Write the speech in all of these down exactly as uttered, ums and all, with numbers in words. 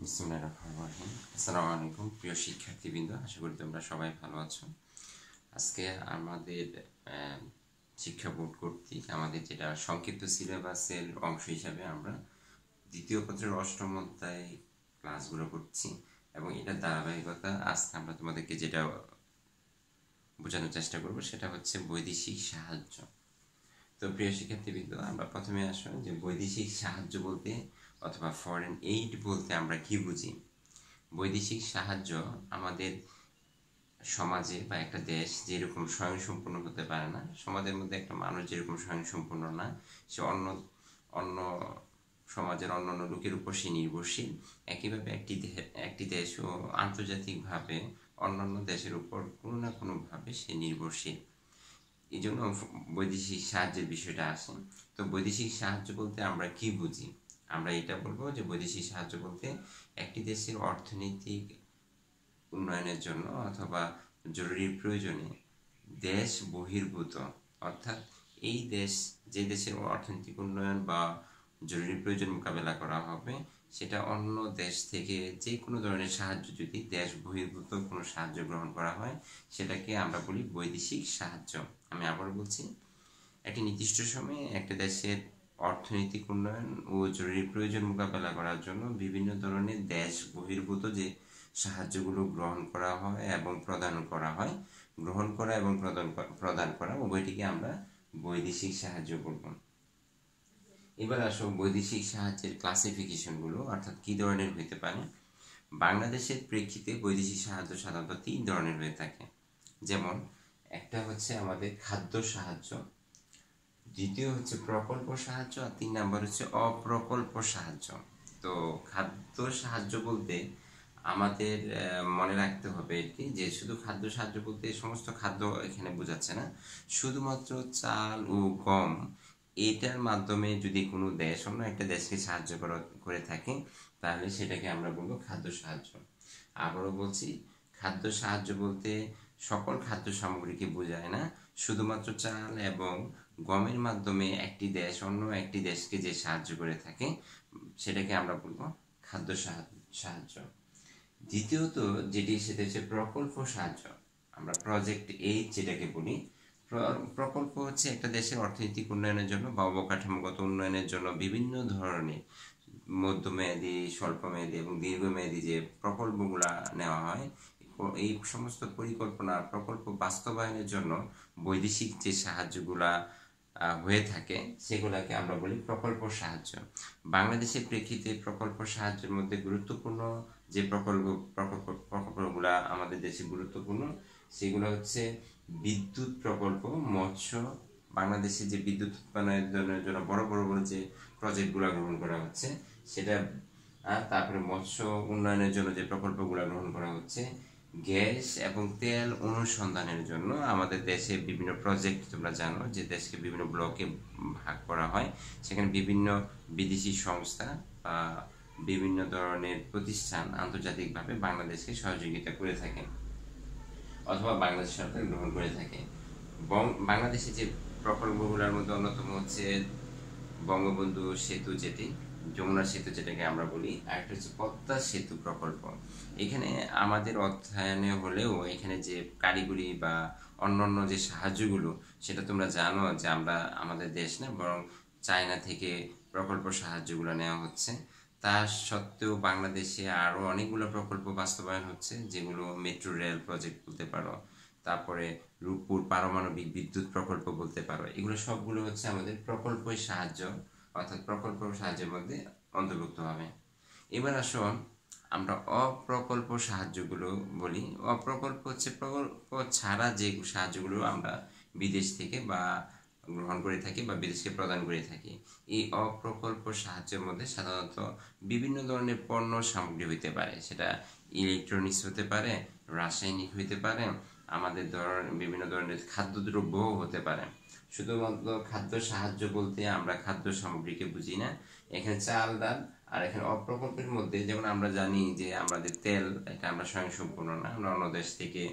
বিসমিল্লাহির রহমানির রহিম। আসসালামু আলাইকুম প্রিয় শিক্ষার্থীবৃন্দ, আশা করি তোমরা সবাই ভালো আছো। আজকে আমাদের শিক্ষা বোর্ড কর্তৃক আমাদের যেটা সংক্ষিপ্ত সিলেবাসের অংশ হিসাবে আমরা দ্বিতীয় পত্রের অষ্টম অধ্যায় ক্লাসগুলো করছি এবং এটার ধারাবাহিকতা আজকে আমরা তোমাদেরকে যেটা বোঝানোর চেষ্টা করব সেটা হচ্ছে বৈদেশিক সাহায্য। তো প্রিয় শিক্ষার্থীবৃন্দ, আমরা প্রথমে আসো যে বৈদেশিক সাহায্য বলতে অথবা ফরেন এইড বলতে আমরা কি বুঝি। বৈদেশিক সাহায্য আমাদের সমাজে বা একটা দেশ যেরকম স্বয়ংসম্পূর্ণ হতে পারে না, সমাজের মধ্যে একটা মানুষ যেরকম স্বয়ংসম্পূর্ণ না, সে অন্য অন্য সমাজের অন্যান্য লোকের উপর সে নির্ভরশীল, একইভাবে একটি একটি দেশও আন্তর্জাতিকভাবে অন্যান্য দেশের উপর কোনো না কোনোভাবে সে নির্ভরশীল। এই জন্য বৈদেশিক সাহায্যের বিষয়টা আসে। তো বৈদেশিক সাহায্য বলতে আমরা কি বুঝি? আমরা এটা বলবো যে বৈদেশিক সাহায্য বলতে একটি দেশের অর্থনৈতিক উন্নয়নের জন্য অথবা জরুরি প্রয়োজনে দেশ বহির্ভূত, অর্থাৎ এই দেশ যে দেশের অর্থনৈতিক উন্নয়ন বা জরুরি প্রয়োজন মোকাবেলা করা হবে, সেটা অন্য দেশ থেকে যে কোনো ধরনের সাহায্য যদি দেশ বহির্ভূত কোনো সাহায্য গ্রহণ করা হয়, সেটাকে আমরা বলি বৈদেশিক সাহায্য। আমি আবার বলছি, একটি নির্দিষ্ট সময়ে একটা দেশের অর্থনৈতিক উন্নয়ন ও জরুরি প্রয়োজন মোকাবেলা করার জন্য বিভিন্ন ধরনের দেশ বহির্ভূত যে সাহায্যগুলো গ্রহণ করা হয় এবং প্রদান করা হয়, গ্রহণ করা এবং প্রদান প্রদান করা উভয়টিকে আমরা বৈদেশিক সাহায্য বলব। এবার আসো বৈদেশিক সাহায্যের ক্লাসিফিকেশনগুলো, অর্থাৎ কী ধরনের হতে পারে। বাংলাদেশের প্রেক্ষিতে বৈদেশিক সাহায্য সাধারণত তিন ধরনের হয়ে থাকে। যেমন একটা হচ্ছে আমাদের খাদ্য সাহায্য, দ্বিতীয় হচ্ছে প্রকল্প সাহায্য, আর তিন নম্বর হচ্ছে অপ্রকল্প সাহায্য। তো খাদ্য সাহায্য বলতে আমাদের মনে রাখতে হবে এটি যে শুধু খাদ্য সাহায্য বলতে সমস্ত খাদ্য এখানে বোঝাচ্ছে না, শুধুমাত্র চাল ও গম এটার মাধ্যমে যদি কোনো দেশ অন্য একটা দেশকে সাহায্য করে থাকে, তাহলে সেটাকে আমরা বলবো খাদ্য সাহায্য। আবারও বলছি, খাদ্য সাহায্য বলতে সকল খাদ্য সামগ্রীকে বোঝায় না, শুধুমাত্র চাল এবং গমের মাধ্যমে একটি দেশ অন্য একটি দেশকে যে সাহায্য করে থাকে, সেটাকে আমরা বলবো খাদ্য সাহায্য। দ্বিতীয়ত যেটি, সেটা হচ্ছে প্রকল্প সাহায্য, আমরা প্রজেক্ট এইড যেটাকে বলি। প্রকল্প হচ্ছে একটা দেশের অর্থনৈতিক উন্নয়নের জন্য বা অবকাঠামোগত উন্নয়নের জন্য বিভিন্ন ধরনের মধ্যমেয়াদী, স্বল্পমেয়াদী এবং দীর্ঘমেয়াদী যে প্রকল্পগুলো নেওয়া হয়, এই সমস্ত পরিকল্পনা প্রকল্প বাস্তবায়নের জন্য বৈদেশিক যে সাহায্যগুলা হয়ে থাকে, সেগুলোকে আমরা বলি প্রকল্প সাহায্য। বাংলাদেশের প্রেক্ষিতে প্রকল্প সাহায্যের মধ্যে গুরুত্বপূর্ণ যে প্রকল্প প্রকল্প প্রকল্পগুলো আমাদের দেশে গুরুত্বপূর্ণ, সেগুলো হচ্ছে বিদ্যুৎ প্রকল্প, মৎস্য, বাংলাদেশে যে বিদ্যুৎ উৎপাদনের জন্য বড় বড় বড় যে প্রজেক্টগুলো গ্রহণ করা হচ্ছে সেটা, তারপরে মৎস্য উন্নয়নের জন্য যে প্রকল্পগুলো গ্রহণ করা হচ্ছে, গ্যাস এবং তেল অনুসন্ধানের জন্য আমাদের দেশে বিভিন্ন প্রজেক্ট, তোমরা জানো যে দেশকে বিভিন্ন ব্লকে ভাগ করা হয়, সেখানে বিভিন্ন বিদেশি সংস্থা বা বিভিন্ন ধরনের প্রতিষ্ঠান আন্তর্জাতিকভাবে বাংলাদেশকে সহযোগিতা করে থাকে অথবা বাংলাদেশ সরকার গ্রহণ করে থাকে। বাংলাদেশে যে প্রকল্পগুলোর মধ্যে অন্যতম হচ্ছে বঙ্গবন্ধু সেতু, যেটি যমুনা সেতু যেটাকে আমরা বলি, আর একটা হচ্ছে পদ্মা সেতু প্রকল্প। এখানে আমাদের অধ্যয়নে হলেও এখানে যে কারিগরি বা অন্যান্য যে সাহায্যগুলো, সেটা তোমরা জানো যে আমরা আমাদের দেশ না, বরং চায়না থেকে প্রকল্প সাহায্যগুলো নেওয়া হচ্ছে। তা সত্ত্বেও বাংলাদেশে আরও অনেকগুলো প্রকল্প বাস্তবায়ন হচ্ছে, যেগুলো মেট্রো রেল প্রজেক্ট বলতে পারো, তারপরে রূপপুর পারমাণবিক বিদ্যুৎ প্রকল্প বলতে পারো। এগুলো সবগুলো হচ্ছে আমাদের প্রকল্প সাহায্য, অর্থাৎ প্রকল্প সাহায্যের মধ্যে অন্তর্ভুক্ত হবে। এবার আসো আমরা অপ্রকল্প সাহায্যগুলো বলি। অপ্রকল্প হচ্ছে প্রকল্প ছাড়া যে সাহায্যগুলো আমরা বিদেশ থেকে বা গ্রহণ করে থাকি বা বিদেশকে প্রদান করে থাকি। এই অপ্রকল্প সাহায্যের মধ্যে সাধারণত বিভিন্ন ধরনের পণ্য সামগ্রী হইতে পারে, সেটা ইলেকট্রনিক্স হতে পারে, রাসায়নিক হইতে পারে, আমাদের ধরনের বিভিন্ন ধরনের খাদ্যদ্রব্যও হতে পারে। শুধুমাত্র খাদ্য সাহায্য বলতে আমরা খাদ্য সামগ্রীকে বুঝি না, এখানে চাল ডাল। আর এখানে অপ্রকল্পের মধ্যে যেমন আমরা জানি যে আমাদের তেল, এটা আমরা স্বয়ংসম্পূর্ণ না, আমরা অন্য দেশ থেকে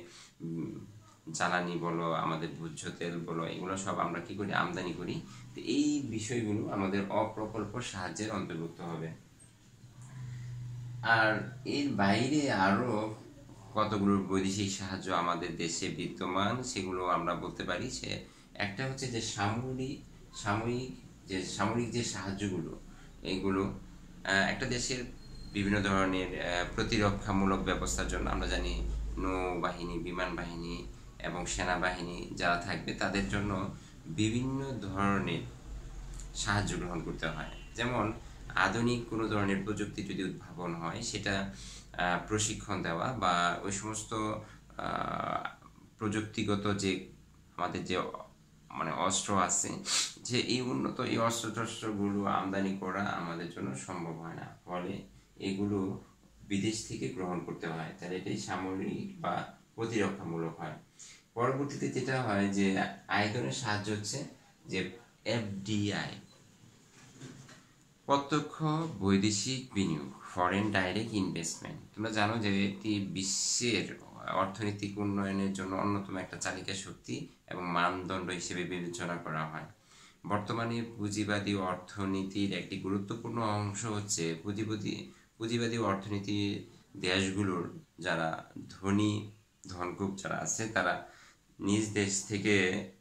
জ্বালানি বলো, আমাদের ভোজ্য তেল বলো, এগুলো সব আমরা কি করি, আমদানি করি। তো এই বিষয়গুলো আমাদের অপ্রকল্প সাহায্যের অন্তর্ভুক্ত হবে। আর এর বাইরে আরো কতগুলো বৈদেশিক সাহায্য আমাদের দেশে বিদ্যমান, সেগুলো আমরা বলতে পারি। সে একটা হচ্ছে যে সামরিক সাময়িক যে সামরিক যে সাহায্যগুলো, এগুলো আহ, একটা দেশের বিভিন্ন ধরনের আহ, প্রতিরক্ষামূলক ব্যবস্থার জন্য, আমরা জানি নৌবাহিনী, বিমান বাহিনী এবং সেনাবাহিনী যারা থাকবে তাদের জন্য বিভিন্ন ধরনের সাহায্য গ্রহণ করতে হয়। যেমন আধুনিক কোনো ধরনের প্রযুক্তি যদি উদ্ভাবন হয়, সেটা আহ, প্রশিক্ষণ দেওয়া বা ওই সমস্ত আহ, প্রযুক্তিগত যে আমাদের যে মানে অস্ত্র আছে, যে এই উন্নত এই অস্ত্র টস্ত্রগুলো আমদানি করা আমাদের জন্য সম্ভব হয় না, ফলে এগুলো বিদেশ থেকে গ্রহণ করতে হয়। তাহলে এটাই সামরিক বা প্রতিরক্ষামূলক হয়। পরবর্তীতে যেটা হয় যে আয়তনের সাহায্য হচ্ছে যে এফডিআই, প্রত্যক্ষ বৈদেশিক বিনিয়োগ, ফরেন ডাইরেক্ট ইনভেস্টমেন্ট। তোমরা জানো যে এটি বিশ্বের অর্থনৈতিক উন্নয়নের জন্য অন্যতম একটা চালিকা শক্তি এবং মানদণ্ড হিসেবে বিবেচনা করা হয়। বর্তমানে পুঁজিবাদী অর্থনীতির একটি গুরুত্বপূর্ণ অংশ হচ্ছে পুঁজিবাদী পুঁজিবাদী অর্থনীতির দেশগুলোর যারা ধনী ধনকুব যারা আছে, তারা নিজ দেশ থেকে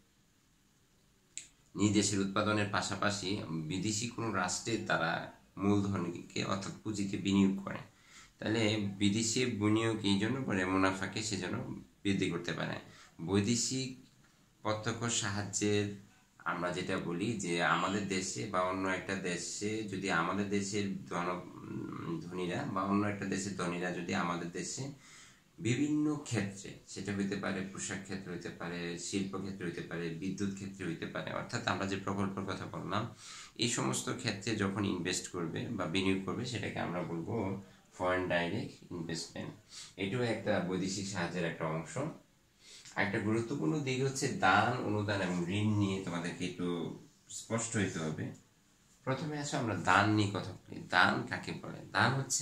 নিজ দেশের উৎপাদনের পাশাপাশি বিদেশি কোনো রাষ্ট্রে তারা মূলধনকে অর্থাৎ পুঁজিকে বিনিয়োগ করে। তাহলে বিদেশি বিনিয়োগ এই জন্য করে মুনাফাকে সেজন্য বৃদ্ধি করতে পারে। বৈদেশিক প্রত্যক্ষ সাহায্যের আমরা যেটা বলি যে আমাদের দেশে বা অন্য একটা দেশে যদি আমাদের দেশের ধন ধনীরা বা অন্য একটা দেশের ধনীরা যদি আমাদের দেশে বিভিন্ন ক্ষেত্রে, সেটা হইতে পারে পোশাক ক্ষেত্রে, হইতে পারে শিল্প ক্ষেত্রে, হইতে পারে বিদ্যুৎ ক্ষেত্রে, হইতে পারে, অর্থাৎ আমরা যে প্রকল্পের কথা বললাম, এই সমস্ত ক্ষেত্রে যখন ইনভেস্ট করবে বা বিনিয়োগ করবে, সেটাকে আমরা বলবো ফরেন ডাইরেক্ট ইনভেস্টমেন্ট। এটাও একটা বৈদেশিক সাহায্যের একটা অংশ। একটা গুরুত্বপূর্ণ দিক হচ্ছে দান, অনুদান এবং ঋণ নিয়ে তোমাদেরকে একটু স্পষ্ট হইতে হবে। প্রথমে আসো আমরা দান নিয়ে কথা বলি। দান কাকে বলে? দান হচ্ছে,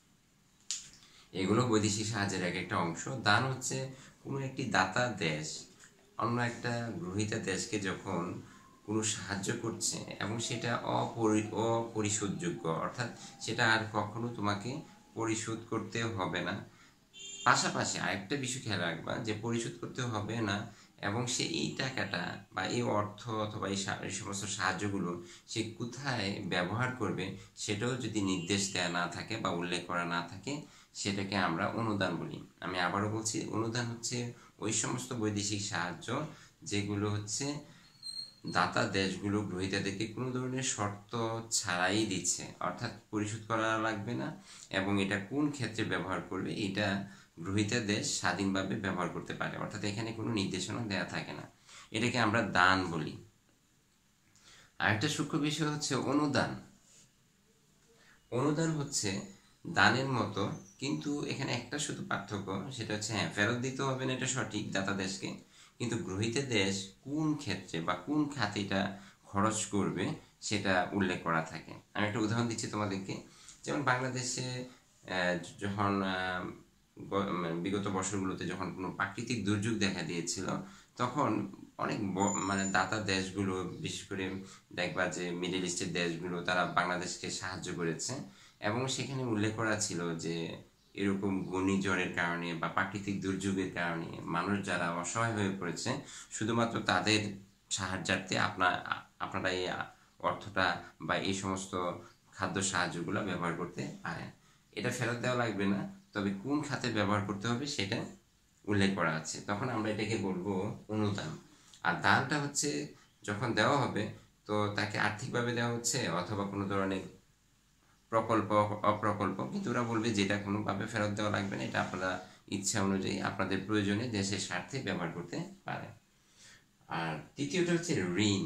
এগুলো বৈদেশিক সাহায্যের এক একটা অংশ। দান হচ্ছে কোনো একটি দাতা দেশ অন্য একটা গ্রহীতা দেশকে যখন কোনো সাহায্য করছে এবং সেটা অপরি অপরিশোধযোগ্য, অর্থাৎ সেটা আর কখনো তোমাকে পরিশোধ করতে হবে না। পাশাপাশি আরেকটা বিষয় খেয়াল রাখবা যে পরিশোধ করতে হবে না, এবং সে এই টাকাটা বা এই অর্থ অথবা এই সমস্ত সাহায্যগুলো সে কোথায় ব্যবহার করবে সেটাও যদি নির্দেশ দেওয়া না থাকে বা উল্লেখ করা না থাকে, সেটাকে আমরা অনুদান বলি। আমি আবারও বলছি, অনুদান হচ্ছে ওই সমস্ত বৈদেশিক সাহায্য যেগুলো হচ্ছে দাতা দেশগুলো গ্রহীতাদেরকে কোনো ধরনের শর্ত ছাড়াই দিচ্ছে, অর্থাৎ পরিশোধ করা লাগবে না, এবং এটা কোন ক্ষেত্রে ব্যবহার করবে এটা গ্রহীতা দেশ স্বাধীনভাবে ব্যবহার করতে পারে, অর্থাৎ এখানে কোনো নির্দেশনা দেওয়া থাকে না। এটাকে আমরা দান বলি। আরেকটা সূক্ষ্ম বিষয় হচ্ছে অনুদান। অনুদান হচ্ছে দানের মতো, কিন্তু এখানে একটা শুধু পার্থক্য, সেটা হচ্ছে হ্যাঁ ফেরত দিতে হবে না, এটা সঠিক দাতা দেশকে, কিন্তু গ্রহীতা দেশ কোন ক্ষেত্রে বা কোন খাতে এটা খরচ করবে সেটা উল্লেখ করা থাকে। আমি একটা উদাহরণ দিচ্ছি তোমাদেরকে। যেমন বাংলাদেশে যখন বিগত বছরগুলোতে যখন কোনো প্রাকৃতিক দুর্যোগ দেখা দিয়েছিল, তখন অনেক মানে দাতা দেশগুলো, বিশেষ করে দেখবা যে মিডল ইস্টের দেশগুলো, তারা বাংলাদেশকে সাহায্য করেছে, এবং সেখানে উল্লেখ করা ছিল যে এরকম ঘূর্ণিঝড়ের কারণে বা প্রাকৃতিক দুর্যোগের কারণে মানুষ যারা অসহায় হয়ে পড়েছে, শুধুমাত্র তাদের সাহায্যার্থে আপনার আপনারা এই অর্থটা বা এই সমস্ত খাদ্য সাহায্যগুলো ব্যবহার করতে পারেন। এটা ফেরত দেওয়া লাগবে না, তবে কোন খাতে ব্যবহার করতে হবে সেটা উল্লেখ করা আছে। তখন আমরা এটাকে বলবো অনুদান। আর দানটা হচ্ছে যখন দেওয়া হবে তো তাকে আর্থিকভাবে দেওয়া হচ্ছে অথবা কোনো ধরনের প্রকল্প অপ্রকল্প, কিন্তু ওরা বলবে যেটা কোনোভাবে ফেরত দেওয়া লাগবে না, এটা আপনারা ইচ্ছা অনুযায়ী আপনাদের প্রয়োজনে দেশের স্বার্থে ব্যবহার করতে পারে। আর তৃতীয়টা হচ্ছে ঋণ।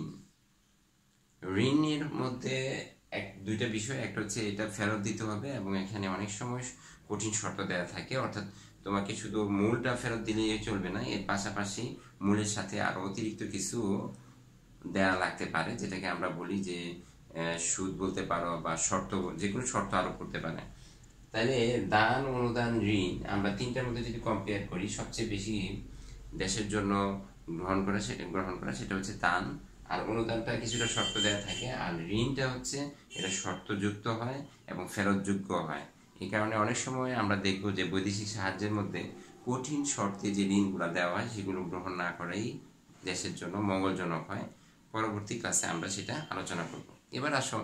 ঋণের মধ্যে এক দুইটা বিষয়, একটা হচ্ছে এটা ফেরত দিতে হবে এবং এখানে অনেক সময় কঠিন শর্ত দেওয়া থাকে, অর্থাৎ তোমাকে শুধু মূলটা ফেরত দিলেই চলবে না, এর পাশাপাশি মূলের সাথে আরো অতিরিক্ত কিছু দেয়া লাগতে পারে, যেটাকে আমরা বলি যে সুদ বলতে পারো বা শর্ত, যে কোনো শর্ত আরোপ করতে পারে। তাহলে দান, অনুদান, ঋণ আমরা তিনটার মধ্যে যদি কম্পেয়ার করি, সবচেয়ে বেশি দেশের জন্য গ্রহণ করা সেটা গ্রহণ করা সেটা হচ্ছে দান। আর অনুদানটা কিছুটা শর্ত দেওয়া থাকে, আর ঋণটা হচ্ছে এটা শর্তযুক্ত হয় এবং ফেরতযোগ্য হয়। এই কারণে অনেক সময় আমরা দেখব যে বৈদেশিক সাহায্যের মধ্যে কঠিন শর্তে যে ঋণগুলো দেওয়া হয় সেগুলো গ্রহণ না করাই দেশের জন্য মঙ্গলজনক হয়। পরবর্তী ক্লাসে আমরা সেটা আলোচনা করব। এবার আসুন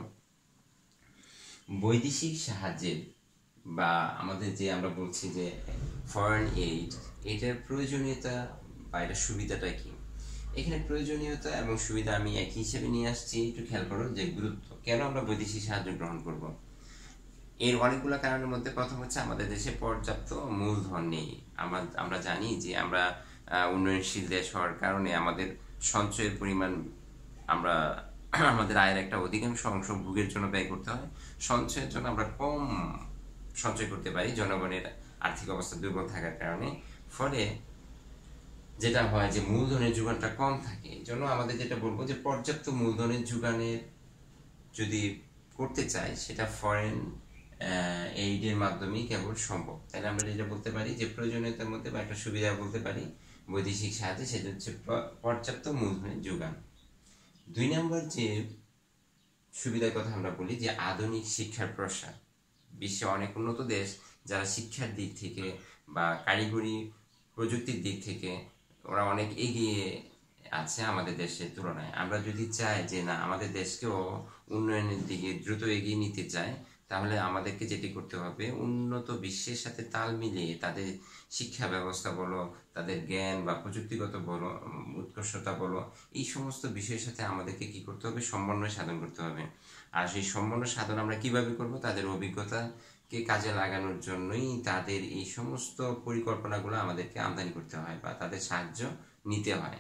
বৈদেশিক সাহায্যের বা আমাদের যে আমরা বলছি যে ফরেন এইড, এটার প্রয়োজনীয়তা বা এটার সুবিধাটা কি। এখানে প্রয়োজনীয়তা এবং সুবিধা আমি একই হিসেবে নিয়ে আসছি। একটু খেয়াল করো যে গুরুত্ব, কেন আমরা বৈদেশিক সাহায্য গ্রহণ করব। এর অনেকগুলো কারণের মধ্যে প্রথম হচ্ছে আমাদের দেশে পর্যাপ্ত মূলধন নেই। আমরা জানি যে আমরা উন্নয়নশীল দেশ হওয়ার কারণে আমাদের সঞ্চয়ের পরিমাণ, আমরা আমাদের আয়ের একটা অধিকাংশ অংশ ভোগের জন্য ব্যয় করতে হয়। সঞ্চয়ের জন্য আমরা কম সঞ্চয় করতে পারি জনগণের আর্থিক অবস্থা দুর্বল থাকার কারণে। ফলে যেটা হয় যে মূলধনের যোগানটা কম থাকে। এই জন্য আমাদের যেটা বলবো যে পর্যাপ্ত মূলধনের যোগানের যদি করতে চাই সেটা ফরেন এইডের মাধ্যমেই কেবল সম্ভব। তাহলে আমরা যেটা বলতে পারি যে প্রয়োজনীয়তার মধ্যে বা একটা সুবিধা বলতে পারি বৈদেশিক সাহায্যে, সেটা হচ্ছে পর্যাপ্ত মূলধনের যোগান। দুই নম্বর যে সুবিধার কথা আমরা বলি যে আধুনিক শিক্ষার প্রসার। বিশ্বে অনেক উন্নত দেশ যারা শিক্ষার দিক থেকে বা কারিগরি প্রযুক্তির দিক থেকে ওরা অনেক এগিয়ে আছে আমাদের দেশের তুলনায়। আমরা যদি চাই যে না আমাদের দেশকেও উন্নয়নের দিকে দ্রুত এগিয়ে নিতে চাই, তাহলে আমাদেরকে যেটি করতে হবে উন্নত বিশ্বের সাথে তাল মিলিয়ে তাদের শিক্ষা ব্যবস্থা বলো, তাদের জ্ঞান বা প্রযুক্তিগত বলো, উৎকর্ষতা বলো, এই সমস্ত বিষয়ের সাথে আমাদেরকে কি করতে হবে, সমন্বয় সাধন করতে হবে। আর সেই সমন্বয় সাধন আমরা কিভাবে করব, তাদের অভিজ্ঞতাকে কাজে লাগানোর জন্যই তাদের এই সমস্ত পরিকল্পনাগুলো আমাদেরকে আমদানি করতে হয় বা তাদের সাহায্য নিতে হয়।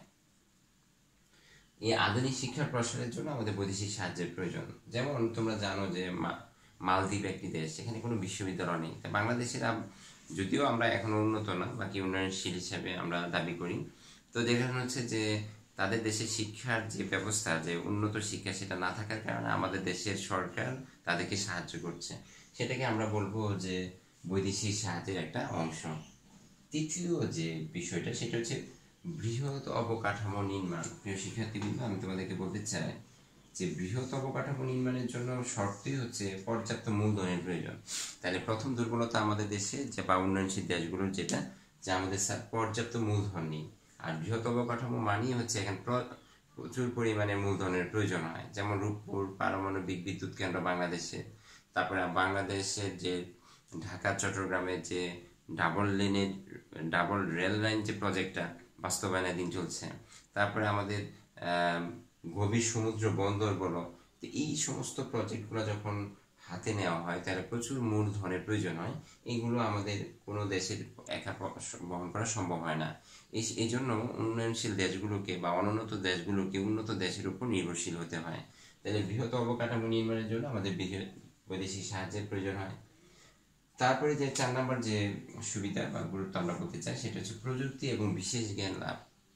এই আধুনিক শিক্ষার প্রসারের জন্য আমাদের বৈদেশিক সাহায্যের প্রয়োজন। যেমন তোমরা জানো যে মালদ্বীপ একটি দেশ, সেখানে কোনো বিশ্ববিদ্যালয় নেই। বাংলাদেশের যদিও আমরা এখনো উন্নত না, বাকি উন্নয়নশীল হিসেবে আমরা দাবি করি, তো দেখানো হচ্ছে যে তাদের দেশের শিক্ষার যে ব্যবস্থা, যে উন্নত শিক্ষা, সেটা না থাকার কারণে আমাদের দেশের সরকার তাদেরকে সাহায্য করছে। সেটাকে আমরা বলবো যে বৈদেশিক সাহায্যের একটা অংশ। তৃতীয় যে বিষয়টা সেটা হচ্ছে বৃহৎ অবকাঠামো নির্মাণ। প্রিয় শিক্ষার্থীবৃন্দ, আমি তোমাদেরকে বলতে চাই যে বৃহৎ অবকাঠামো নির্মাণের জন্য শর্তই হচ্ছে পর্যাপ্ত মূলধনের প্রয়োজন। তাহলে প্রথম দুর্বলতা আমাদের দেশে যে বা উন্নয়নশীল দেশগুলোর যেটা, যে আমাদের স্যার পর্যাপ্ত মূলধন নেই। আর বৃহৎ অবকাঠামো মানেই হচ্ছে এখানে প্রচুর পরিমাণে মূলধনের প্রয়োজন হয়। যেমন রূপপুর পারমাণবিক বিদ্যুৎ কেন্দ্র বাংলাদেশে, তারপরে বাংলাদেশের যে ঢাকা চট্টগ্রামের যে ডাবল লেনের ডাবল রেল লাইন যে প্রজেক্টটা বাস্তবায়নাধীন চলছে, তারপরে আমাদের গভীর সমুদ্র বন্দর বলো, তো এই সমস্ত প্রজেক্টগুলো যখন হাতে নেওয়া হয় তাহলে প্রচুর মূলধনের প্রয়োজন হয়। এগুলো আমাদের কোনো দেশের একা বহন করা সম্ভব হয় না। এই এই জন্য উন্নয়নশীল দেশগুলোকে বা অনুন্নত দেশগুলোকে উন্নত দেশের উপর নির্ভরশীল হতে হয়। তাহলে বৃহৎ অবকাঠামো নির্মাণের জন্য আমাদের বৈদেশিক সাহায্যের প্রয়োজন হয়। তারপরে যে চার নম্বর যে সুবিধা বা গুরুত্ব আমরা বলতে চাই সেটা হচ্ছে প্রযুক্তি এবং বিশেষ জ্ঞান লাভ।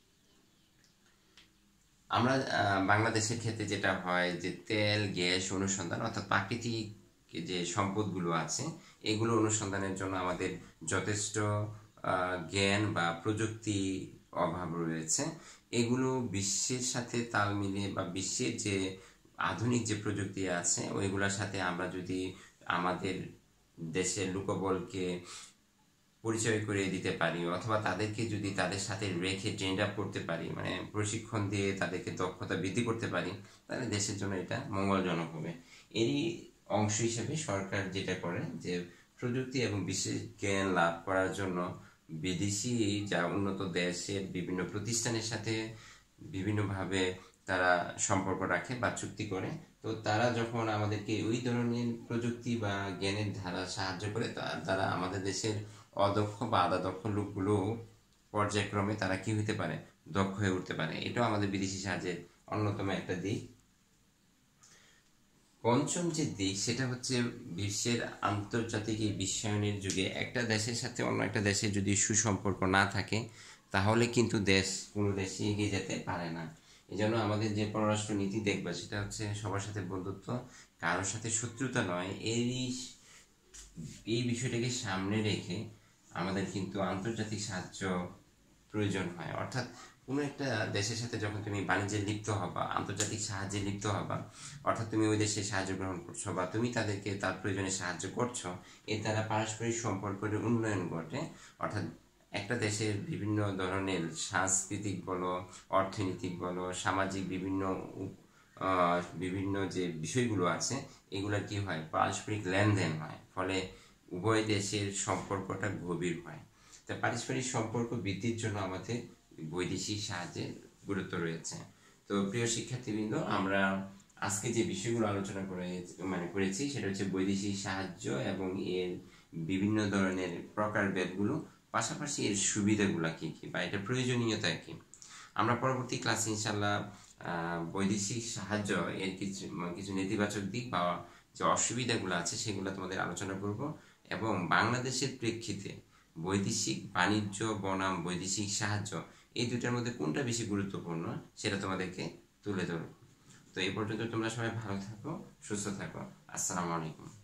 আমরা বাংলাদেশের ক্ষেত্রে যেটা হয় যে তেল গ্যাস অনুসন্ধান অর্থাৎ প্রাকৃতিক যে সম্পদগুলো আছে এগুলো অনুসন্ধানের জন্য আমাদের যথেষ্ট জ্ঞান বা প্রযুক্তি অভাব রয়েছে। এগুলো বিশ্বের সাথে তাল মিলিয়ে বা বিশ্বের যে আধুনিক যে প্রযুক্তি আছে ওইগুলোর সাথে আমরা যদি আমাদের দেশের লোকবলকে পরিচয় করে দিতে পারি অথবা তাদেরকে যদি তাদের সাথে রেখে ট্রেন্ড আপ করতে পারি, মানে প্রশিক্ষণ দিয়ে তাদেরকে দক্ষতা বৃদ্ধি করতে পারি, তাহলে দেশের জন্য এটা মঙ্গলজনক হবে। এরই অংশ হিসেবে সরকার যেটা করে যে প্রযুক্তি এবং বিশেষ জ্ঞান লাভ করার জন্য বিদেশি যা উন্নত দেশের বিভিন্ন প্রতিষ্ঠানের সাথে বিভিন্নভাবে তারা সম্পর্ক রাখে বা চুক্তি করে। তো তারা যখন আমাদেরকে ওই ধরনের প্রযুক্তি বা জ্ঞানের ধারা সাহায্য করে, তারা আমাদের দেশের অদক্ষ বা আধা দক্ষ লোকগুলো পর্যায়ক্রমে তারা কি হতে পারে, দক্ষ হয়ে উঠতে পারে। এটাও আমাদের বিদেশি সাহায্যের অন্যতম একটা দিক। পঞ্চম যে দিক সেটা হচ্ছে বিশ্বের আন্তর্জাতিক এই বিশ্বায়নের যুগে একটা দেশের সাথে অন্য একটা দেশের যদি সুসম্পর্ক না থাকে তাহলে কিন্তু দেশ কোনো দেশে এগিয়ে যেতে পারে না। এই জন্য আমাদের যে পররাষ্ট্র নীতি দেখবা সেটা হচ্ছে সবার সাথে বন্ধুত্ব, কারোর সাথে শত্রুতা নয়। এই এই বিষয়টাকে সামনে রেখে আমাদের কিন্তু আন্তর্জাতিক সাহায্য প্রয়োজন হয়। অর্থাৎ কোনো একটা দেশের সাথে যখন তুমি বাণিজ্যে লিপ্ত হবা, আন্তর্জাতিক সাহায্যে লিপ্ত হবা, অর্থাৎ তুমি ওই দেশে সাহায্য গ্রহণ করছো বা তুমি তাদেরকে তার প্রয়োজনে সাহায্য করছো, এর দ্বারা পারস্পরিক সম্পর্কের উন্নয়ন ঘটে। অর্থাৎ একটা দেশের বিভিন্ন ধরনের সাংস্কৃতিক বলো, অর্থনৈতিক বলো, সামাজিক বিভিন্ন উপ- আহ, বিভিন্ন যে বিষয়গুলো আছে, এগুলোর কি হয়, পারস্পরিক লেনদেন হয়, ফলে উভয় দেশের সম্পর্কটা গভীর হয়। তা পারস্পরিক সম্পর্ক বৃদ্ধির জন্য আমাদের বৈদেশিক সাহায্যের গুরুত্ব রয়েছে। তো প্রিয় শিক্ষার্থীবৃন্দ, আমরা আজকে যে বিষয়গুলো আলোচনা করে মানে করেছি সেটা হচ্ছে বৈদেশিক সাহায্য এবং এর বিভিন্ন ধরনের প্রকারভেদগুলো, পাশাপাশি এর সুবিধাগুলো কি কি বা এটা প্রয়োজনীয়তা কি। আমরা পরবর্তী ক্লাসে ইনশাল্লাহ আহ, বৈদেশিক সাহায্য এর কিছু কিছু নেতিবাচক দিক বা যে অসুবিধাগুলো আছে সেগুলো তোমাদের আলোচনা করব, এবং বাংলাদেশের প্রেক্ষিতে বৈদেশিক বাণিজ্য বনাম বৈদেশিক সাহায্য এই দুটার মধ্যে কোনটা বেশি গুরুত্বপূর্ণ সেটা তোমাদেরকে তুলে ধরব। তো এই পর্যন্ত তোমরা সবাই ভালো থাকো, সুস্থ থাকো। আসসালামু আলাইকুম।